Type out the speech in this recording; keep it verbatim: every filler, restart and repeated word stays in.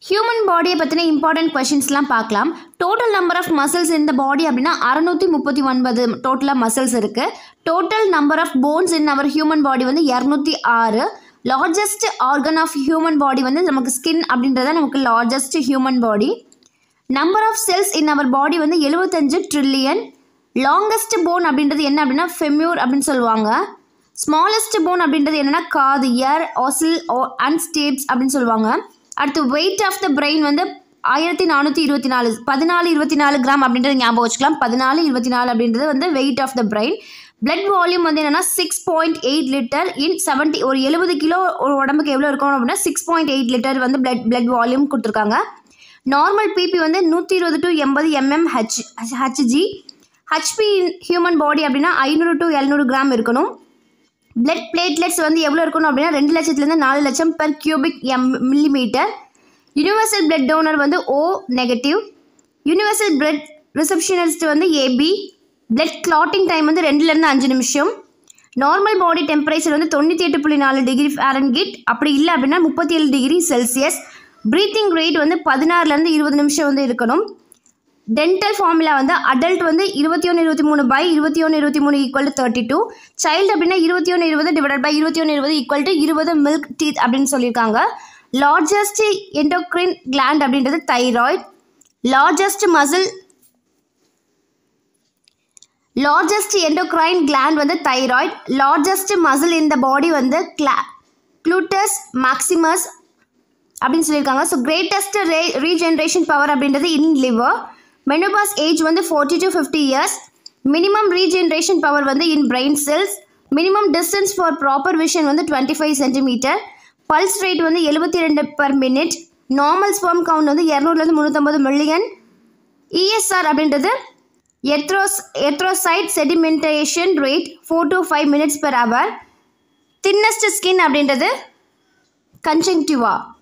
Human பாடியை பற்றின important கொஷின்ஸ்லாம் பார்க்கலாம். டோட்டல் நம்பர் ஆஃப் மசில்ஸ் இந்த பாடி அப்படின்னா அறுநூற்றி முப்பத்தி ஒன்பது டோட்டலாக மசில்ஸ் இருக்குது. Total number of bones in our human body வந்து இரநூத்தி ஆறு. Largest organ of human body வந்து நமக்கு ஸ்கின் அப்படின்றத நமக்கு largest human body. Number of cells in our body வந்து எழுபத்தஞ்சு ட்ரில்லியன். லாங்கஸ்ட் போன் அப்படின்றது என்ன அப்படின்னா ஃபெமியூர் அப்படின்னு சொல்லுவாங்க. ஸ்மாலஸ்ட் போன் அப்படின்றது என்னென்னா காது, இயர், ஆசில் அண்ட் ஸ்டேப்ஸ் அப்படின்னு சொல்லுவாங்க. அடுத்து வெயிட் ஆஃப் த பிரெயின் வந்து ஆயிரத்தி நானூற்றி இருபத்தி நாலு பதினாலு இருபத்தி நாலு கிராம் அப்படின்றது ஞாபகம் வச்சுக்கலாம். பதினாலு இருபத்தி நாலு அப்படின்றது வந்து weight of the brain. Blood volume வந்து என்னென்னா six point eight litre in seventy ஒரு எழுபது கிலோ ஒரு உடம்புக்கு எவ்வளோ இருக்கணும் அப்படின்னா சிக்ஸ் பாயிண்ட் எயிட் லிட்டர் வந்து பிளட் பிளட் வால்யூம் கொடுத்துருக்காங்க. நார்மல் பிபி வந்து நூற்றி இருபது டு எண்பது mm H Hg. HB human body அப்படின்னா ஐநூறு டு எழுநூறு கிராம் இருக்கணும். பிளட் பிளேட்லெட்ஸ் வந்து எவ்வளோ இருக்கணும் அப்படின்னா ரெண்டு லட்சத்துலேருந்து நாலு லட்சம் per cubic M millimetre. Universal blood donor வந்து O negative. Universal blood receptionist வந்து ஏபி. பிளட் கிளாட்டிங் டைம் வந்து ரெண்டுலேருந்து அஞ்சு நிமிஷம். நார்மல் பாடி டெம்பரேச்சர் வந்து தொண்ணூற்றி எட்டு புள்ளி நாலு டிகிரி ஃபாரன்ஹீட். அப்படி இல்லை அப்படின்னா முப்பத்தி ஏழு டிகிரி செல்சியஸ். ப்ரீத்திங் ரேட் வந்து பதினாறுலேருந்து இருபது நிமிஷம் வந்து இருக்கணும். டென்டல் ஃபார்முலா வந்து அடல்ட் வந்து இருபத்தி ஒன்று இருபத்தி மூணு பை இருபத்தி ஒன்று இருபத்தி மூணு equal to thirty two. Child அப்படின்னா இருபத்தி ஒன்று இருபது டிவைட் பை இருபத்தி ஒன்று இருபது ஈக்குவல் டு இருபது மில்க் டீத் அப்படின்னு சொல்லியிருக்காங்க. லார்ஜஸ்ட் எண்டோக்ரைன் கிளாண்ட் அப்படின்றது thyroid. Largest muscle largest endocrine gland வந்து தைராய்டு. லார்ஜஸ்ட் மசில் இந்த பாடி வந்து கிளா க்ளூட்டஸ் மேக்சிமஸ் அப்படின்னு சொல்லியிருக்காங்க. ஸோ கிரேட்டஸ்ட் ரே ரீஜென்ரேஷன் பவர் அப்படின்றது இன் லிவர். மெனோபாஸ் ஏஜ் வந்து forty to fifty years. Minimum regeneration power வந்து in brain cells. Minimum distance for proper vision வந்து twenty five centimetre. Pulse rate வந்து எழுபத்தி ரெண்டு per minute. Normal sperm count வந்து இரநூறுலேருந்து முந்நூற்றம்பது மில்லியன். இஎஸ்ஆர் அப்படின்றது எத்ரோஸ் erythrocyte sedimentation rate four to five minutes per hour. Thinnest skin அப்படின்றது கன்ஜங்டிவா.